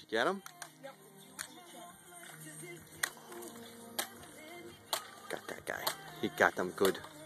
Get him? Yep. Got that guy. He got them good.